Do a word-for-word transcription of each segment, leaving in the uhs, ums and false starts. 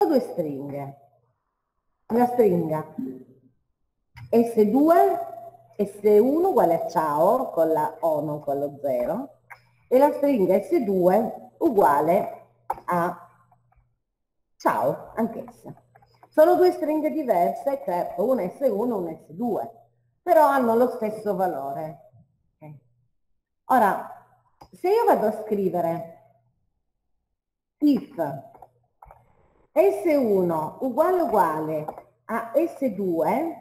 due stringhe. La stringa S due, S uno uguale a ciao, con la O non con lo zero, e la stringa S due uguale a ciao, anch'essa. Sono due stringhe diverse, certo, una S uno e una S due, però hanno lo stesso valore. Okay. Ora, se io vado a scrivere if S uno uguale uguale a S due,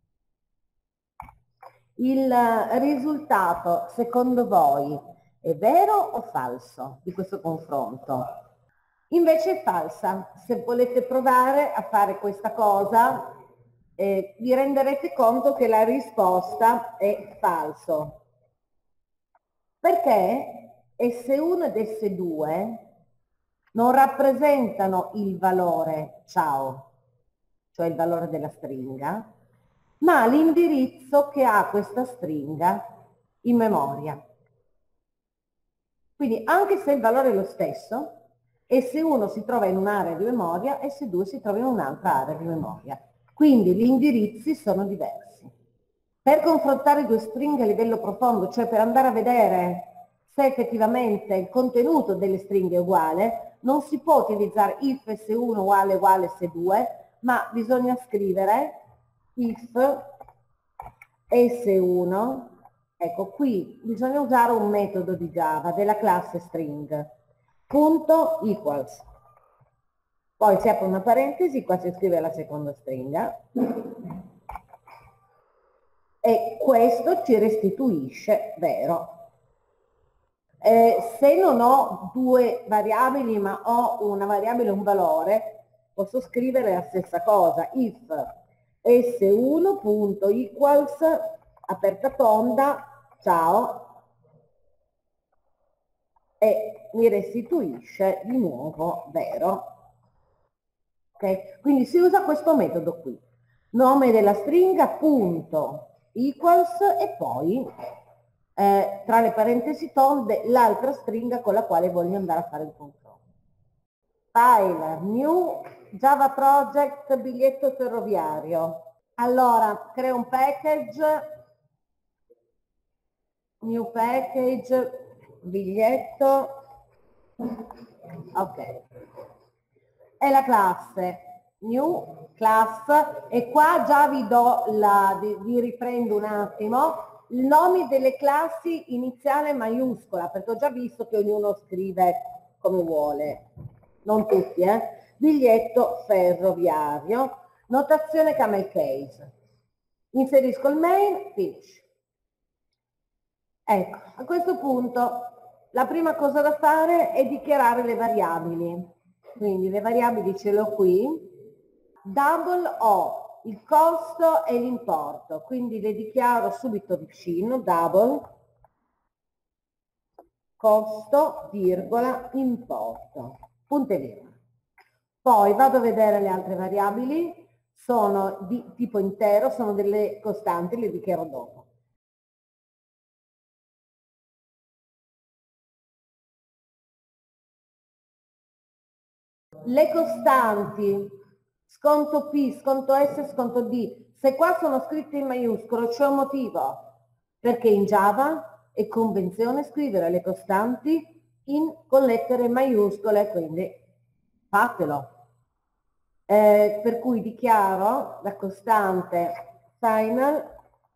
il risultato secondo voi è vero o falso di questo confronto? Invece è falsa. Se volete provare a fare questa cosa, eh, vi renderete conto che la risposta è falso. Perché S uno ed S due non rappresentano il valore ciao, cioè il valore della stringa, ma l'indirizzo che ha questa stringa in memoria. Quindi anche se il valore è lo stesso, S uno si trova in un'area di memoria, S due si trova in un'altra area di memoria. Quindi gli indirizzi sono diversi. Per confrontare due stringhe a livello profondo, cioè per andare a vedere se effettivamente il contenuto delle stringhe è uguale, non si può utilizzare if S uno uguale uguale S due, ma bisogna scrivere if S uno, ecco qui bisogna usare un metodo di Java della classe string, punto equals, poi si apre una parentesi, qua si scrive la seconda stringa e questo ci restituisce vero. Eh, se non ho due variabili ma ho una variabile e un valore, posso scrivere la stessa cosa, if S uno punto equals aperta tonda ciao e mi restituisce di nuovo vero. Okay? Quindi si usa questo metodo qui, nome della stringa punto equals e poi eh, tra le parentesi tonde l'altra stringa con la quale voglio andare a fare il confronto. File, new, Java project, biglietto ferroviario. Allora, creo un package, new package, biglietto, ok. È la classe, new class, e qua già vi do la, vi, vi riprendo un attimo, i nomi delle classi iniziale maiuscola, perché ho già visto che ognuno scrive come vuole, non tutti, eh. Biglietto ferroviario, notazione camel case. Inserisco il main, finish. Ecco, a questo punto la prima cosa da fare è dichiarare le variabili. Quindi le variabili ce l'ho qui. Double ho il costo e l'importo, quindi le dichiaro subito vicino, double, costo, virgola, importo, punto e virgola. Poi vado a vedere le altre variabili, sono di tipo intero, sono delle costanti, le dichiaro dopo. Le costanti, sconto P, sconto S, sconto D, se qua sono scritte in maiuscolo c'è un motivo, perché in Java è convenzione scrivere le costanti in, con lettere maiuscole, quindi fatelo. Eh, per cui dichiaro la costante final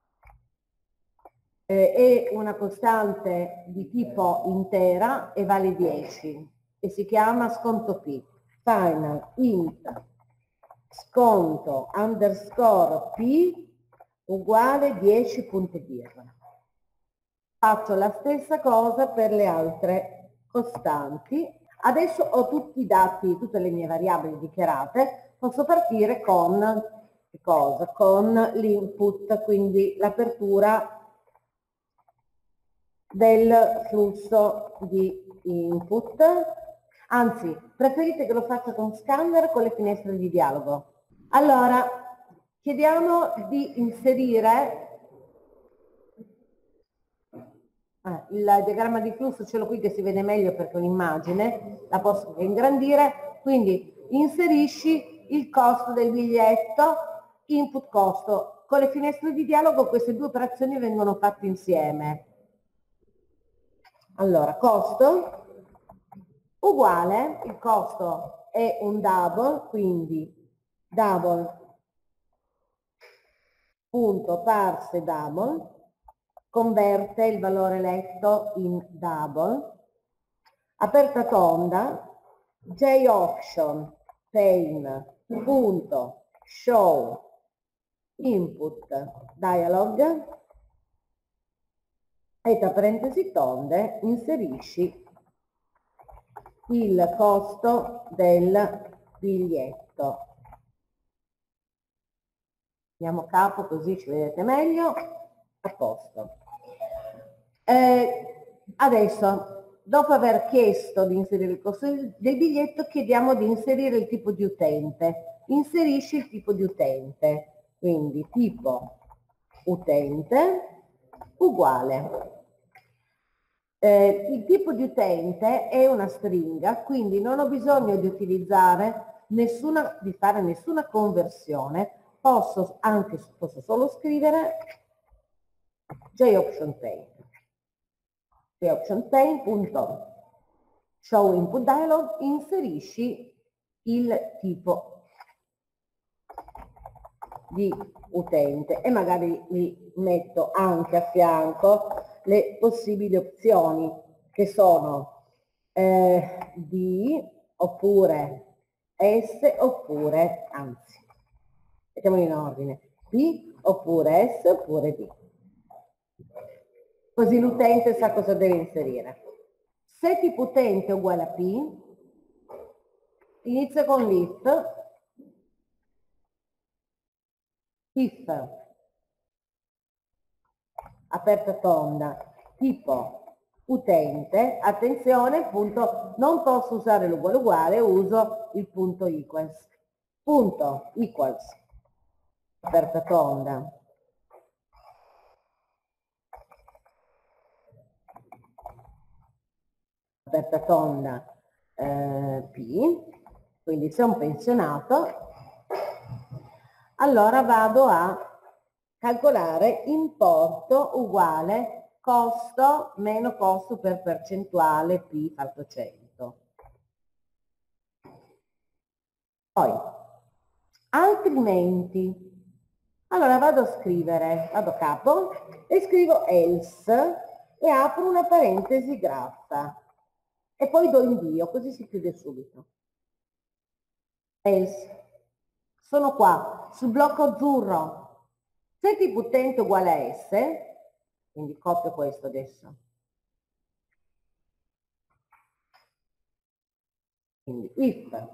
eh, è una costante di tipo intera e vale dieci e si chiama sconto P. Final int sconto underscore P uguale dieci punto virgola. Faccio la stessa cosa per le altre costanti. Adesso ho tutti i dati, tutte le mie variabili dichiarate, posso partire con che cosa? Con l'input, quindi l'apertura del flusso di input. Anzi, preferite che lo faccia con scanner o con le finestre di dialogo? Allora, chiediamo di inserire ah, il diagramma di flusso, ce l'ho qui che si vede meglio perché è un'immagine, la posso ingrandire, quindi inserisci il costo del biglietto, input costo. Con le finestre di dialogo queste due operazioni vengono fatte insieme. Allora, costo uguale, il costo è un double, quindi double punto parse double, converte il valore letto in double, aperta tonda, JOption pane punto show input dialog e tra parentesi tonde inserisci il costo del biglietto. Andiamo a capo così ci vedete meglio. A posto. Eh, adesso, dopo aver chiesto di inserire il costo del biglietto, chiediamo di inserire il tipo di utente. Inserisci il tipo di utente. Quindi tipo utente uguale. Eh, il tipo di utente è una stringa, quindi non ho bisogno di utilizzare nessuna, di fare nessuna conversione, posso anche posso solo scrivere JOption pane. JOption pane punto show input dialog, inserisci il tipo di utente e magari vi metto anche a fianco le possibili opzioni che sono eh, D oppure S oppure, anzi, mettiamoli in ordine, P oppure S oppure D. Così l'utente sa cosa deve inserire. Se tipo utente è uguale a P, inizia con l'if, if, aperta tonda, tipo utente, attenzione, punto, non posso usare l'uguale uguale, uso il punto equals, punto equals, aperta tonda, aperta tonda eh, P, quindi se è un pensionato, allora vado a calcolare importo uguale costo meno costo per percentuale P fatto cento. Poi, altrimenti, allora vado a scrivere, vado a capo e scrivo else e apro una parentesi graffa e poi do invio, così si chiude subito. Else. Sono qua, sul blocco azzurro. Se tipo utente uguale a S, quindi copio questo adesso. Quindi if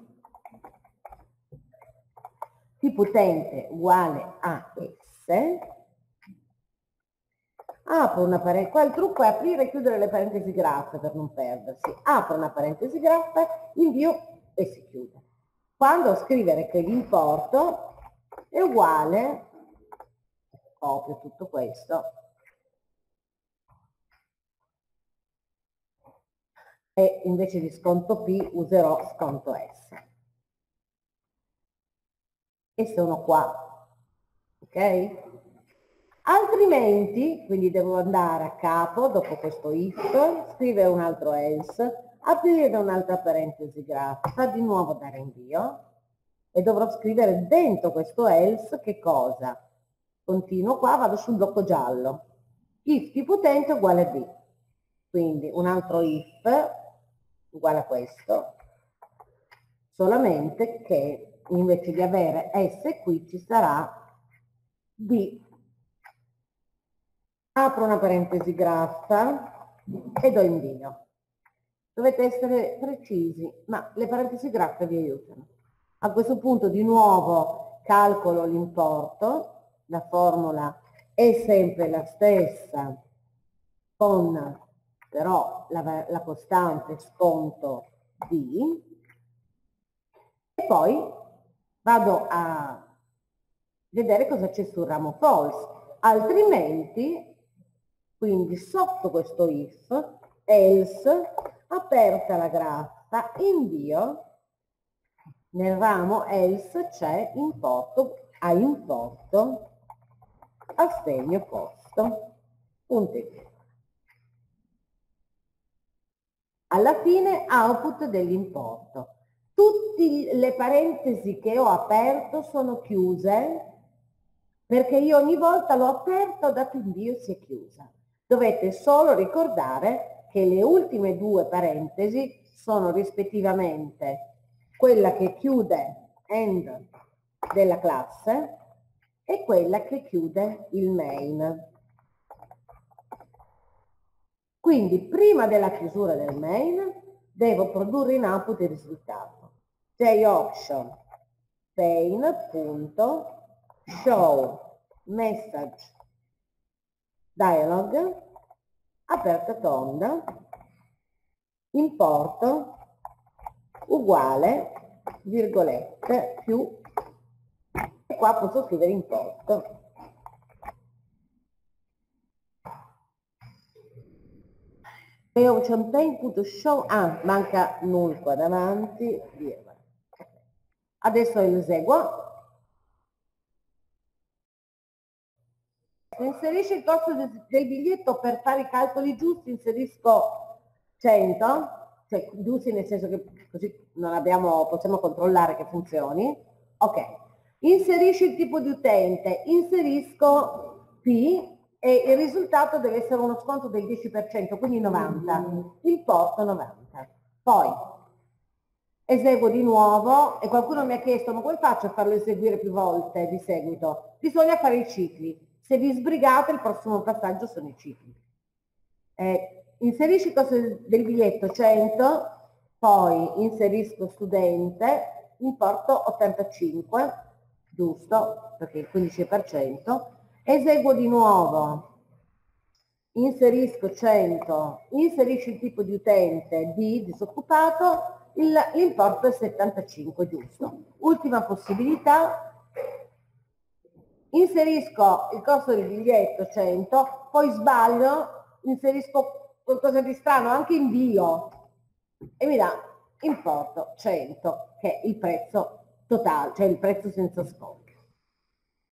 tipo utente uguale a S, apro una parentesi, qua il trucco è aprire e chiudere le parentesi graffe per non perdersi. Apro una parentesi graffa, invio e si chiude. Quando scrivere che l'importo è uguale, copio tutto questo, e invece di sconto P userò sconto S. E sono qua, ok? Altrimenti, quindi devo andare a capo, dopo questo if, scrivere un altro else, aprire un'altra parentesi graffa, di nuovo dare invio, e dovrò scrivere dentro questo else che cosa? Continuo qua, vado sul blocco giallo. If tipo utente uguale a D. Quindi un altro if uguale a questo, solamente che invece di avere S qui ci sarà D. Apro una parentesi graffa e do invio. Dovete essere precisi, ma le parentesi graffe vi aiutano. A questo punto di nuovo calcolo l'importo, la formula è sempre la stessa, con però la, la costante sconto D, e poi vado a vedere cosa c'è sul ramo false, altrimenti, quindi sotto questo if, else, aperta la graffa, invio nel ramo else c'è importo, a importo assegno costo, punto e virgola. Alla fine output dell'importo. Tutte le parentesi che ho aperto sono chiuse perché io ogni volta l'ho aperta, ho dato invio e si è chiusa. Dovete solo ricordare che le ultime due parentesi sono rispettivamente quella che chiude end della classe e quella che chiude il main. Quindi prima della chiusura del main devo produrre in output il risultato. JOption pane.show message dialog aperta tonda importo uguale virgolette più e qua posso scrivere importo. Option pane.show, ah, manca null qua davanti, via. Adesso lo eseguo. Inserisci il costo del biglietto per fare i calcoli giusti, inserisco cento, cioè giusti nel senso che così non abbiamo, possiamo controllare che funzioni. Ok. Inserisci il tipo di utente, inserisco P e il risultato deve essere uno sconto del dieci per cento, quindi novanta. Importo novanta. Poi eseguo di nuovo e qualcuno mi ha chiesto ma come faccio a farlo eseguire più volte di seguito? Bisogna fare i cicli. Se vi sbrigate il prossimo passaggio sono i cicli. Eh, inserisci il costo del biglietto cento, poi inserisco studente, importo ottantacinque, giusto, perché il quindici per cento, eseguo di nuovo, inserisco cento, inserisci il tipo di utente D, disoccupato, l'importo è settantacinque, giusto. Ultima possibilità, inserisco il costo del biglietto cento, poi sbaglio, inserisco qualcosa di strano, anche invio, e mi dà importo cento, che è il prezzo totale, cioè il prezzo senza sconto.